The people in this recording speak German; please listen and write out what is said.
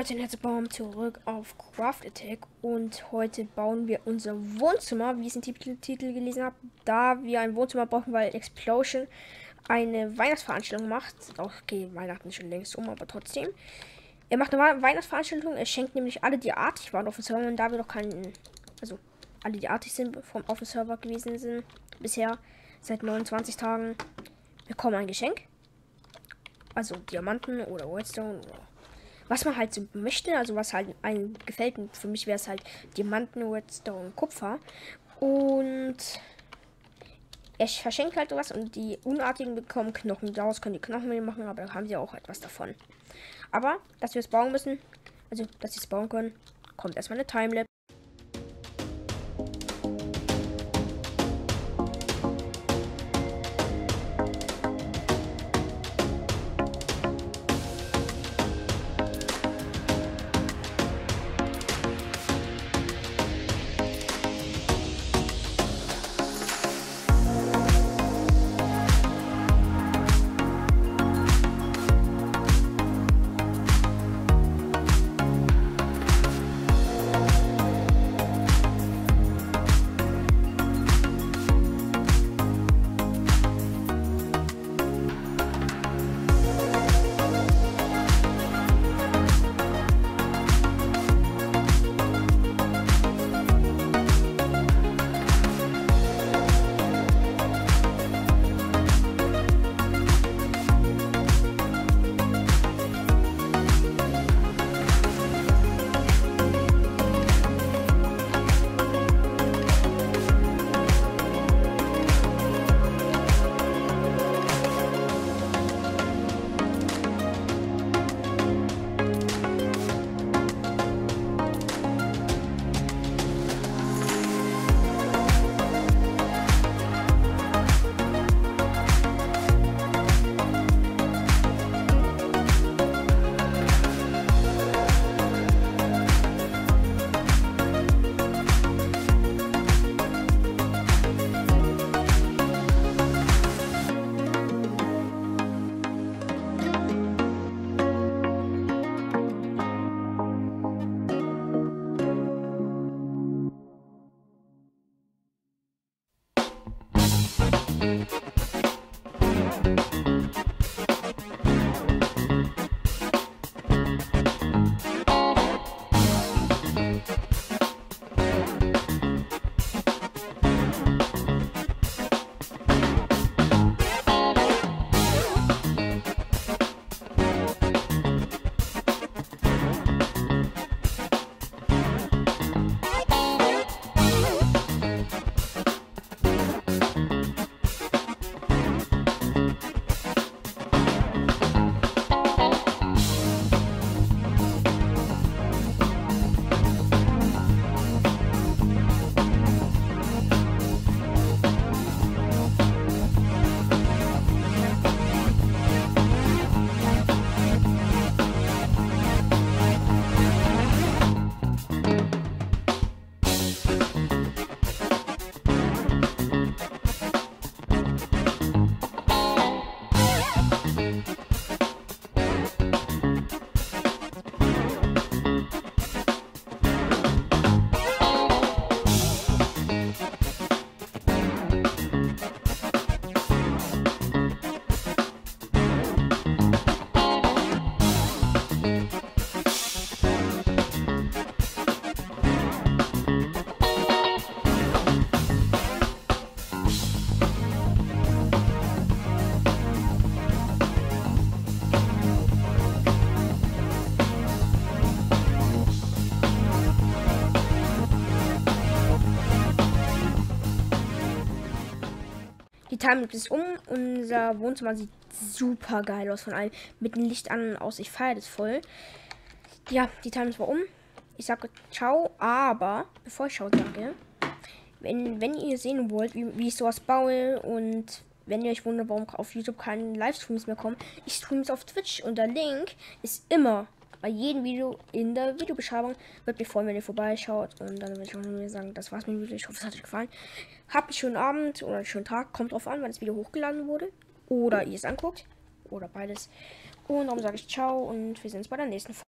Leute, und herzlich willkommen zurück auf Craft Attack und heute bauen wir unser Wohnzimmer, wie ich es im Titel gelesen habe, da wir ein Wohnzimmer brauchen, weil Explosion eine Weihnachtsveranstaltung macht. Okay, Weihnachten ist schon längst um, aber trotzdem. Er macht eine Weihnachtsveranstaltung, er schenkt nämlich alle, die artig waren auf dem Server, und da wir noch keinen, also alle, die artig sind, auf dem Server gewesen sind, bisher seit 29 Tagen, bekommen ein Geschenk. Also Diamanten oder Redstone oder was man halt so möchte, also was halt einem gefällt. Und für mich wäre es halt Diamanten, Redstone, Kupfer. Und er verschenkt halt sowas und die Unartigen bekommen Knochen. Daraus können die Knochenmehl machen, aber da haben sie auch etwas davon. Aber, dass wir es bauen müssen, also dass sie es bauen können, kommt erstmal eine Timelapse. Die Timelapse ist um. Unser Wohnzimmer sieht super geil aus von allem. Mit dem Licht an und aus. Ich feiere das voll. Ja, die Timelapse war um. Ich sage ciao, aber bevor ich ciao sage, wenn ihr sehen wollt, wie ich sowas baue und wenn ihr euch wundert, warum auf YouTube keine Livestreams mehr kommen, ich streame es auf Twitch und der Link ist immer bei jedem Video in der Videobeschreibung. Würde mich freuen, wenn ihr vorbeischaut. Und dann würde ich auch nur sagen, das war's mit dem Video. Ich hoffe, es hat euch gefallen. Habt einen schönen Abend oder einen schönen Tag. Kommt drauf an, wann das Video hochgeladen wurde. Oder ihr es anguckt. Oder beides. Und darum sage ich ciao und wir sehen uns bei der nächsten Folge.